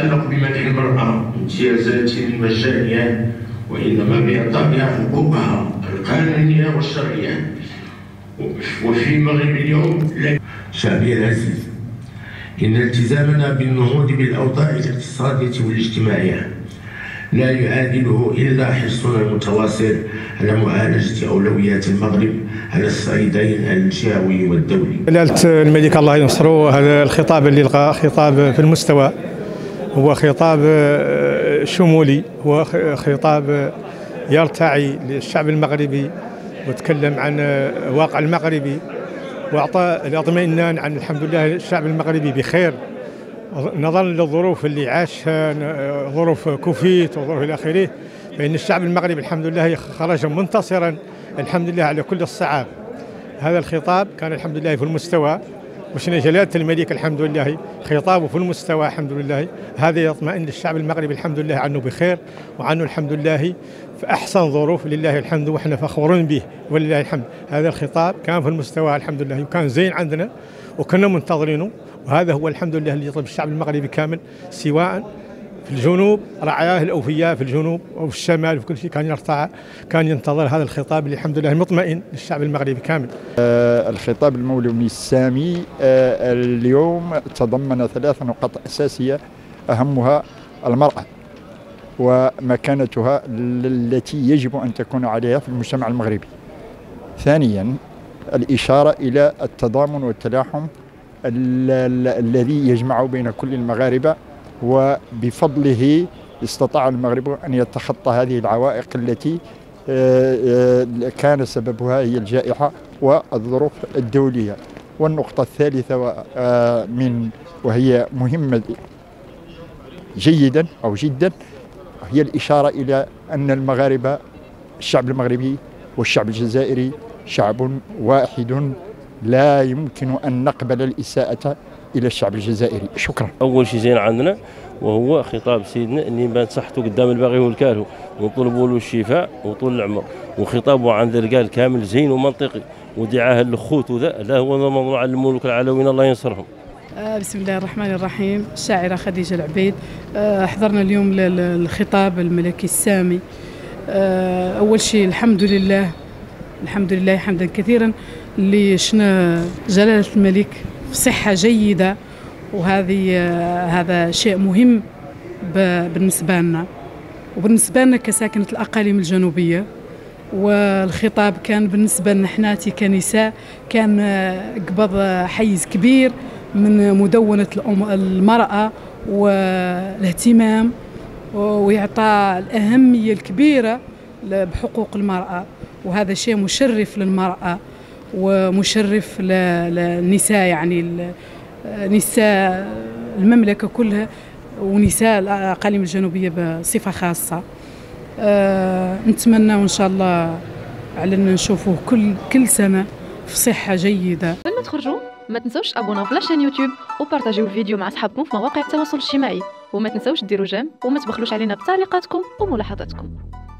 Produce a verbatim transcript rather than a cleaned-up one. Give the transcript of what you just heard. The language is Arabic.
يتعلق بمنح المرأة امتيازات مجانية، وإنما بإعطائها حقوقها القانونية والشرعية. وفي المغرب اليوم شعبي العزيز، إن التزامنا بالنهوض بالأوضاع الاقتصادية والاجتماعية لا يعادله إلا حرصنا المتواصل على معالجة أولويات المغرب على الصعيدين الجهوي والدولي. جلالة الملك الله ينصره، هذا الخطاب اللي لقى خطاب في المستوى، هو خطاب شمولي، هو خطاب يرتعي للشعب المغربي وتكلم عن الواقع المغربي واعطى الاطمئنان عن الحمد لله الشعب المغربي بخير نظرا للظروف اللي عاشها، ظروف كوفيد وظروف الى اخره، فان الشعب المغربي الحمد لله خرج منتصرا الحمد لله على كل الصعاب. هذا الخطاب كان الحمد لله في المستوى، وشنا جلالة الملك الحمد لله خطابه في المستوى الحمد لله، هذا يطمئن الشعب المغربي الحمد لله عنه بخير وعنه الحمد لله في أحسن ظروف، لله الحمد وإحنا فخورين به ولله الحمد. هذا الخطاب كان في المستوى الحمد لله وكان زين عندنا وكنا منتظرينه، وهذا هو الحمد لله اللي يطلب الشعب المغربي كامل، سواء في الجنوب رعاياه الأوفياء في الجنوب وفي الشمال وفي كل شيء كان يرتعى، كان ينتظر هذا الخطاب اللي الحمد لله مطمئن للشعب المغربي كامل. آه الخطاب المولوي السامي آه اليوم تضمن ثلاث نقاط أساسية، أهمها المرأة ومكانتها التي يجب أن تكون عليها في المجتمع المغربي. ثانيا الإشارة إلى التضامن والتلاحم الذي يجمع بين كل المغاربة، وبفضله استطاع المغرب أن يتخطى هذه العوائق التي كان سببها هي الجائحة والظروف الدولية. والنقطة الثالثة من وهي مهمة جيدا أو جدا هي الإشارة إلى أن المغاربة الشعب المغربي والشعب الجزائري شعب واحد، لا يمكن أن نقبل الإساءة إلى الشعب الجزائري. شكرا. أول شيء زين عندنا وهو خطاب سيدنا اللي بان صحته قدام الباغي والكارهو ونطلبوا له الشفاء وطول العمر، وخطابه عن ذا الرجال كامل زين ومنطقي، ودعاه للخوت وذا لا هو موضوع الملوك العلويين الله ينصرهم. بسم الله الرحمن الرحيم. الشاعرة خديجة العبيد. حضرنا اليوم للخطاب الملكي السامي. أول شيء الحمد لله الحمد لله حمدا كثيرا اللي شنا جلالة الملك في صحة جيدة، وهذه هذا شيء مهم بالنسبة لنا وبالنسبة لنا كساكنة الأقاليم الجنوبية. والخطاب كان بالنسبة لنا حناتي كنساء كان قبض حيز كبير من مدونة المرأة والاهتمام ويعطى الأهمية الكبيرة بحقوق المرأة، وهذا شيء مشرف للمرأة ومشرف للنساء، يعني نساء المملكة كلها ونساء الأقاليم الجنوبية بصفة خاصة. أه نتمنى وإن شاء الله على أن نشوفوه كل كل سنة في صحة جيدة. قبل ما تخرجوا ما تنسوش تابوناو في لاشين يوتيوب وبارطاجيو الفيديو مع أصحابكم في مواقع التواصل الاجتماعي، وما تنسوش ديروا جيم وما تبخلوش علينا بتعليقاتكم وملاحظاتكم.